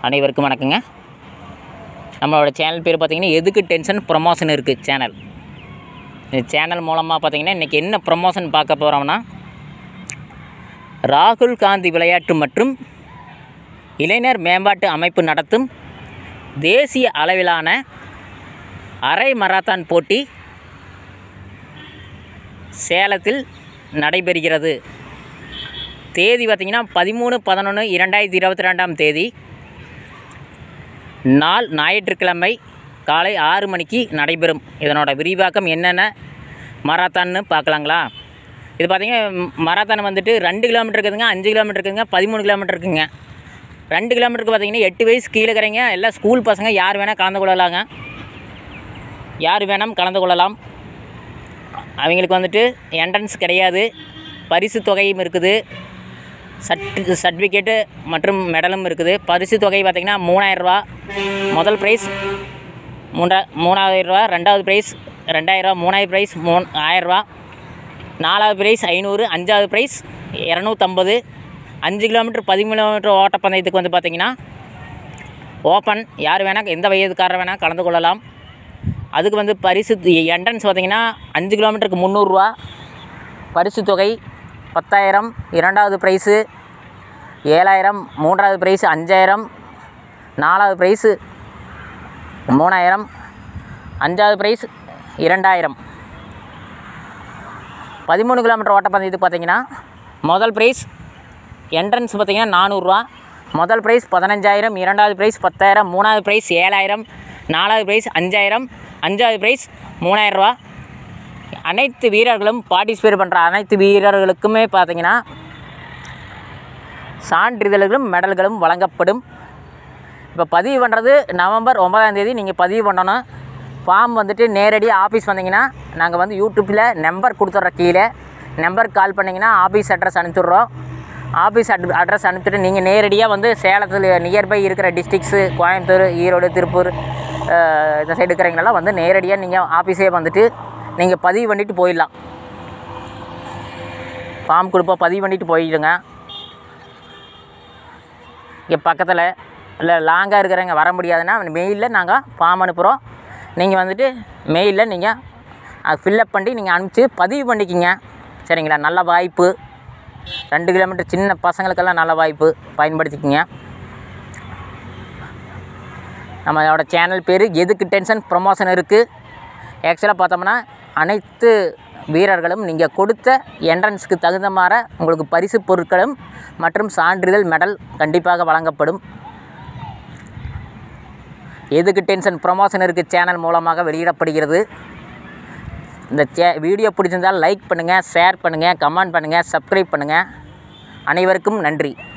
அனைவருக்கும் வணக்கங்க. நம்மளோட சேனல் பேர் பார்த்திங்கன்னா எதுக்கு டென்ஷன் ப்ரொமோஷன் இருக்குது சேனல். இந்த சேனல் மூலமாக பார்த்திங்கன்னா இன்றைக்கி என்ன ப்ரொமோஷன் பார்க்க போகிறோம்னா, ராகுல் காந்தி விளையாட்டு மற்றும் இளைஞர் மேம்பாட்டு அமைப்பு நடத்தும் தேசிய அளவிலான அரை மராத்தான் போட்டி சேலத்தில் நடைபெறுகிறது. தேதி பார்த்திங்கன்னா 13/11/2022 தேதி, நாள் ஞாயிற்றுக்கிழமை காலை 6 மணிக்கு நடைபெறும். இதனோட விரிவாக்கம் என்னென்ன மராத்தான்னு பார்க்கலாங்களா? இது பார்த்திங்கன்னா மராத்தான் வந்துட்டு 2 கிலோமீட்டர் இருக்குதுங்க, 5 கிலோமீட்டர் இருக்குதுங்க, 13 கிலோமீட்டர் இருக்குதுங்க. 2 கிலோமீட்டருக்கு பார்த்திங்கன்னா 8 வயசு கீழே இருக்கிறவங்க எல்லாம் ஸ்கூல் பசங்க யார் வேணால் கலந்து கொள்ளலாங்க. யார் வேணாம் கலந்து கொள்ளலாம். அவங்களுக்கு வந்துட்டு என்ட்ரன்ஸ் கிடையாது, பரிசு தொகையும் இருக்குது, சர்டிஃபிகேட்டு மற்றும் மெடலும் இருக்குது. பரிசு தொகை பார்த்திங்கன்னா 3000 ரூபா, முதல் ப்ரைஸ் 3000 ரூபா, ரெண்டாவது ப்ரைஸ் 2000 ரூபா, மூணாவது ப்ரைஸ் 1000 ரூபா, நாலாவது ப்ரைஸ் 500, அஞ்சாவது ப்ரைஸ் 250. 5 கிலோமீட்டர் 10 கிலோமீட்டர் ஓட்டப்பந்தயத்துக்கு வந்து பார்த்திங்கன்னா ஓப்பன், யார் வேணால் எந்த வயதுக்காரர் வேணால் கலந்து கொள்ளலாம். அதுக்கு வந்து பரிசு என்ட்ரன்ஸ் பார்த்திங்கன்னா 5 கிலோமீட்டருக்கு 300 ரூபா, பரிசு தொகை 10,000, இரண்டாவது ப்ரைஸு 7,000, மூன்றாவது ப்ரைஸு 5,000, நாலாவது ப்ரைஸு 3,000, அஞ்சாவது ப்ரைஸ் 2,000. 13 கிலோமீட்டர் ஓட்டப்பந்தயத்துக்கு பார்த்திங்கன்னா முதல் ப்ரைஸ் என்ட்ரன்ஸ் பார்த்திங்கன்னா 400 ரூபா, முதல் ப்ரைஸ் 15,000, இரண்டாவது ப்ரைஸ் 10,000, மூணாவது ப்ரைஸ் 7,000, நாலாவது ப்ரைஸ் 5,000, அஞ்சாவது ப்ரைஸ் 3,000 ரூபா. அனைத்து வீரர்களும் பார்ட்டிசிபேட் பண்ணுற அனைத்து வீரர்களுக்குமே பார்த்திங்கன்னா சான்றிதழ்களும் மெடல்களும் வழங்கப்படும். இப்போ பதிவு பண்ணுறது நவம்பர் 9ஆம் தேதி நீங்கள் பதிவு பண்ணணும். ஃபார்ம் வந்துட்டு நேரடியாக ஆஃபீஸ் வந்தீங்கன்னா நாங்கள் வந்து யூடியூப்பில் நம்பர் கொடுத்துட்ற, கீழே நம்பருக்கு கால் பண்ணிங்கன்னா ஆஃபீஸ் அட்ரஸ் அனுப்பிச்சுட்றோம். ஆஃபீஸ் அட்ரஸ் அனுப்பிச்சுட்டு நீங்கள் நேரடியாக வந்து சேலத்தில் நியர்பை இருக்கிற டிஸ்ட்ரிக்ஸு கோயம்புத்தூர், ஈரோடு, திருப்பூர் இந்த சைடு இருக்கிறவங்களெல்லாம் வந்து நேரடியாக நீங்கள் ஆஃபீஸே வந்துட்டு நீங்கள் பதிவு பண்ணிவிட்டு போயிடலாம். ஃபார்ம் கொடுப்போம், பதிவு பண்ணிவிட்டு போயிடுங்க. இங்கே பக்கத்தில் இல்லை லாங்காக இருக்கிறவங்க வர முடியாதுன்னா மெயிலில் நாங்கள் ஃபார்ம் அனுப்புகிறோம். நீங்கள் வந்துட்டு மெயிலில் நீங்கள் அது ஃபில்லப் பண்ணி நீங்கள் அனுப்பிச்சி பதிவு பண்ணிக்கிங்க. சரிங்களா? நல்ல வாய்ப்பு, 2 கிலோமீட்டர் சின்ன பசங்களுக்கெல்லாம் நல்ல வாய்ப்பு, பயன்படுத்திக்கிங்க. நம்மளோட சேனல் பேர் எதுக்கு டென்ஷன் ப்ரொமோஷன் இருக்குது. ஆக்சுவலாக பார்த்தோம்னா அனைத்து வீரர்களும் நீங்கள் கொடுத்த என்ட்ரன்ஸுக்கு தகுந்த மாதிரி உங்களுக்கு பரிசு பொருட்களும் மற்றும் சான்றிதழ் மெடல் கண்டிப்பாக வழங்கப்படும். எதுக்கு டென்ஷன் ப்ரொமோஷன் இருக்குது சேனல் மூலமாக வெளியிடப்படுகிறது. இந்த வீடியோ பிடிச்சிருந்தால் லைக் பண்ணுங்கள், ஷேர் பண்ணுங்கள், கமெண்ட் பண்ணுங்கள், சப்ஸ்கிரைப் பண்ணுங்கள். அனைவருக்கும் நன்றி.